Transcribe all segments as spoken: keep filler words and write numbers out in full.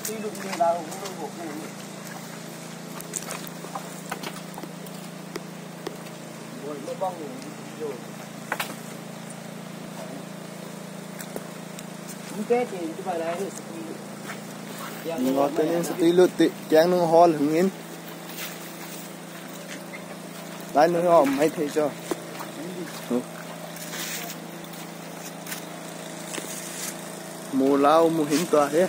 ngọt cho nên sẽ tí lụt tị chén nương ho hứng in lại nương ho mấy thầy cho mùa lao mùa hiến tòa thế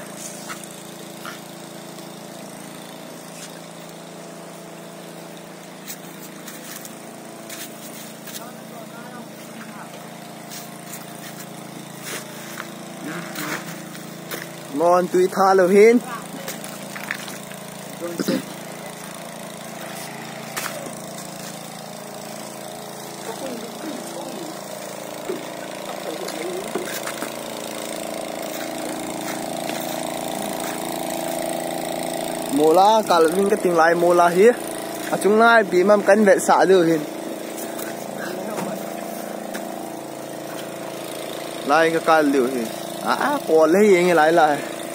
ngon tùy tha lầu hiến mô la cả là mình cái tiếng lại mô la hiến à chúng này bị mầm cân vệ xả được hiến lại cái cái liều hiến à còn lấy gì lại lại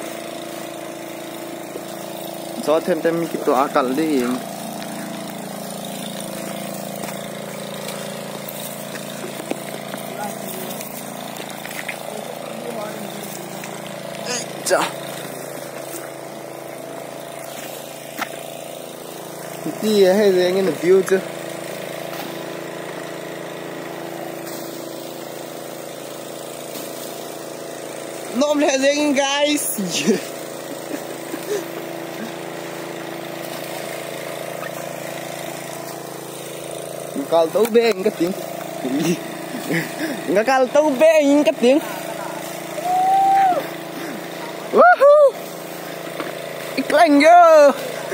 cho thêm thêm cái tòa cẩn đi chà đi hay là nghe được view chứ nôm lại riêng guys kalau tahu beng cái tiếng nggak kalau tahu beng cái tiếng woohoo iklan yo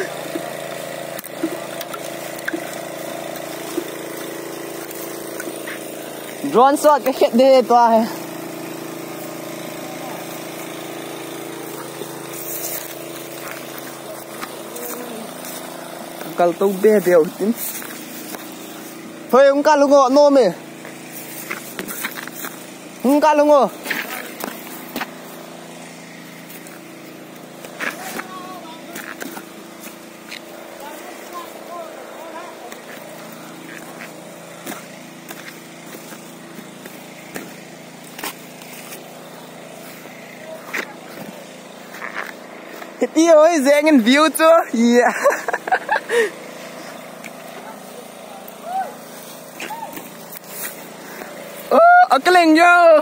drone shot cái shit đi toa kalau tahu beng bel tiếng thôi không cá lungो no me không cá lungo cái tiêu ấy dễ ngân view chưa yeah ở cái lệnh vô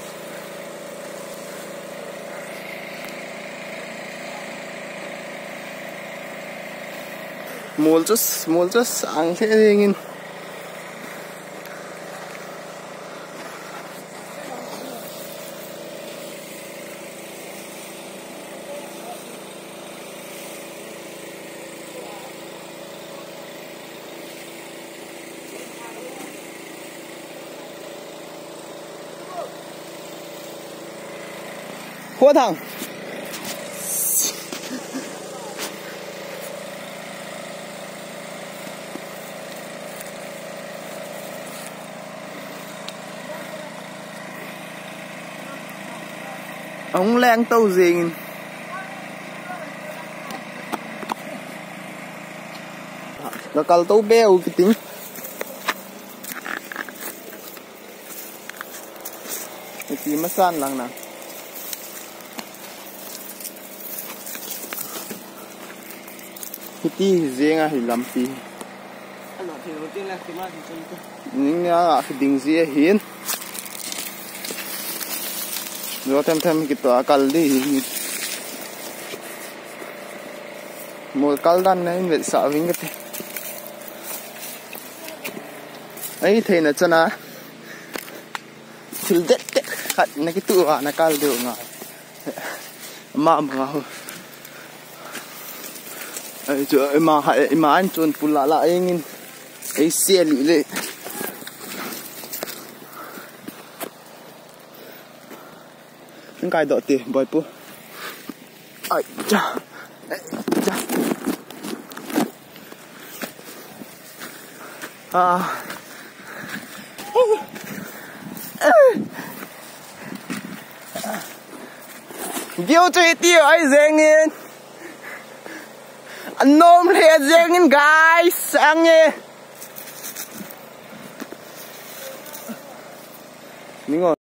mul chút mul chút sáng thế đi nghìn Khua thẳng ống len tâu gì nó cần tâu beo cái tính cái gì mà san lằng nào tí riêng à thì làm gì những cái đình gì hiến rồi thêm thêm cái tòa cal đi một cal đan này về sợ với cái ấy thì là cho nó thì rất rất khát này cái tựa này cal đều ngồi mà mà ấy chỗ mà hãy mà anh chọn phụ lại lại anh ấy xe lì lệ những cái đó tiền bồi pu ai cha cha à view chơi tiêu ai dễ nghe Anh nôm lìa riêng guys, sang nghe. Mình ngồi